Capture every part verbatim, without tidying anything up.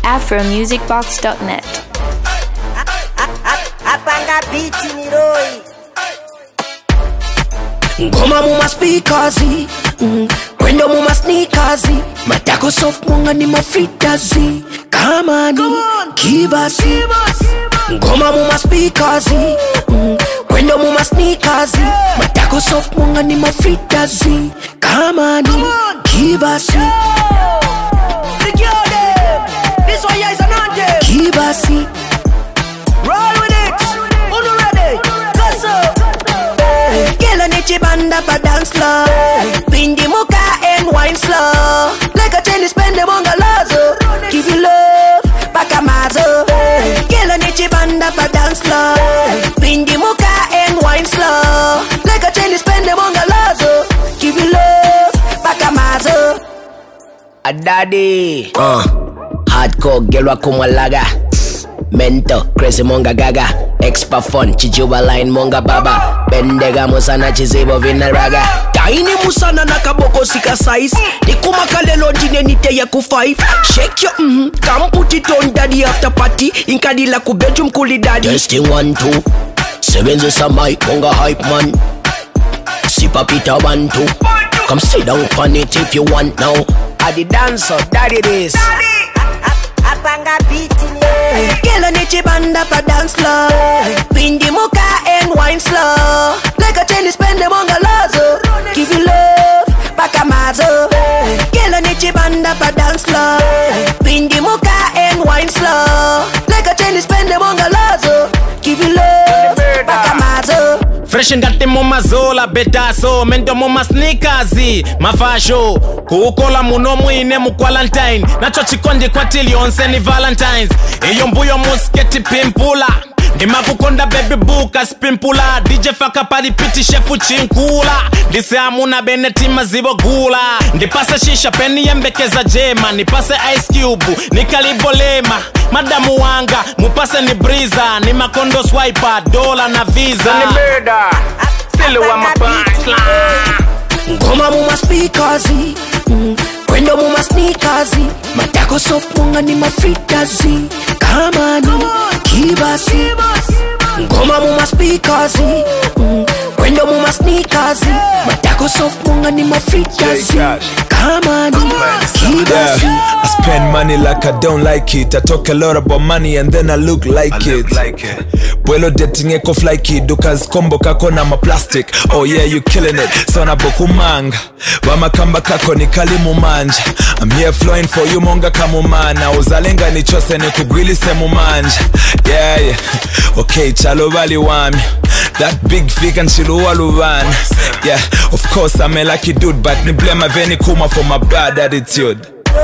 afro music box dot net. Apanga biti miroi Ngoma muma speakerzi, mm. Kwendo muma sneakerzi, matako soft munga ni mafritazi. Come on, give us Ngoma muma speakerzi, mm. Kwendo muma sneakerzi, matako soft munga ni mafritazi. Come on, give us Secure them. This one here is an anthem. Give us Roll with it. Uno ready. Go so. Girl on the banda pa dance slow. Pindi muka and wine slow. Like a tennis pen de monga lazo. Give you love, baka mazo. Girl on the banda pa dance slow. Pindi muka and wine slow. Like a tennis pen de monga lazo. Give you love, baka mazo. A daddy uh, hardcore girl wakumwalaga Mento, crazy monga gaga Expa fun, chijuba line monga baba Bendega musana chizibo vina raga Taini musana na kaboko sika size. Nikuma kalelo jine nite ya ku five. Shake your mm-hmm. Come put it on daddy after party. Inkadila ku bedroom kuli daddy. Testing one two Sevens is a mic, monga hype man Sipa pita one two Come sit down on it if you want now I the dancer, daddy this. Apanga biti miroi Girl on the banda pa dance slow. Pindi muka and wine slow. Like a tennis pen de monga lazo. Give you love, baka mazo. Girl on the banda pa dance slow. Pindi muka and wine slow. Like a tennis pen de monga lazo. Give you love, baka mazo. Fresh ngati muma zola betaso Mendo muma sneakerzi Mafasho Kuukola muno muine mu quarantine Nacho chikondi kwa tili onse ni valentines Iyo mbuyo musketi pimpula Ndima kukonda baby buka spimpula D J faka pari piti shefu chinkula Ndise amuna benetima zibo gula Ndipase shisha peni yembekeza jema Nipase ice cube nikalibolema Madamu wanga mupase ni breeza Ni makondo swiper dola na visa Ni murder Still wa mapunchline Ngoma muma speakerzi, mm. Kwendo muma sneakerzi, matako soft munga ni mafritazi. Come on, give us Ngoma muma speakerzi, mm. Kwendo muma sneakerzi, matako soft munga ni mafritazi. Come on, give us I spend money like I don't like it. I talk a lot about money and then I look like I it. Like it. Puelo dating eko flyki Dukas combo kako na ma plastic. Oh yeah, you killing it. Sona boku manga Wama kamba kako ni kalimu manja. I'm here flowing for you monga kamumana. Uzalenga ni chose ni kugwili semu manja. Yeah yeah. Okay, chalo bali wami. That big fig and chiluwa luvan. Yeah, of course I'm a lucky dude, but ni blame my veni kuma for my bad attitude.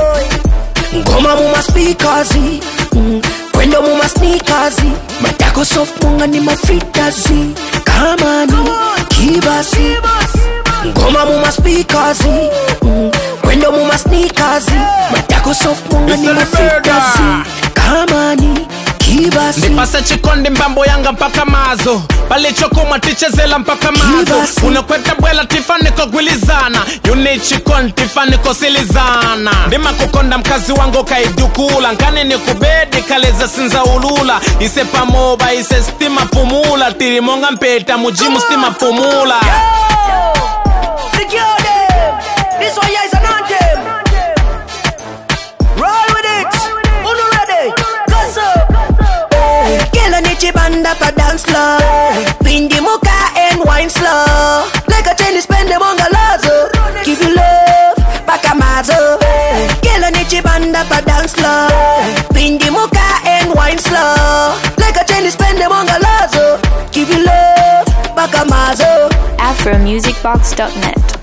Ngoma muma speakerzi, mm. Kwendo muma sneakerzi, matako soft munga ni mafritazi. Come on, give us Ngoma muma speakerzi, mm. Kwendo muma sneakerzi, matako soft munga ni mafritazi. Come on, give us Ndipase chikondi mbambo yanga mpaka mazo Pali chokuma tichezela mpaka mazo Unakweta bwela tifani kogwilizana Yuni chikondi tifani kosilizana Ndima kukonda mkazi wango kaidukula Nkani ni kubedi kaleza sinza ulula Ise pamoba ise stima pumula Tirimonga mpeta mujimu stima pumula Secure them. This one here is an anthem. Roll with it. Uno ready. Go so. Girl on the banda pa dance slow. Pindi muka and wine slow. Like a tennis pen de monga lazo. Give you love, baka mazo. Girl on the banda pa dance slow. Pindi muka and wine slow. Like a tennis pen de monga lazo. Give you love, baka mazo. afro music box dot net.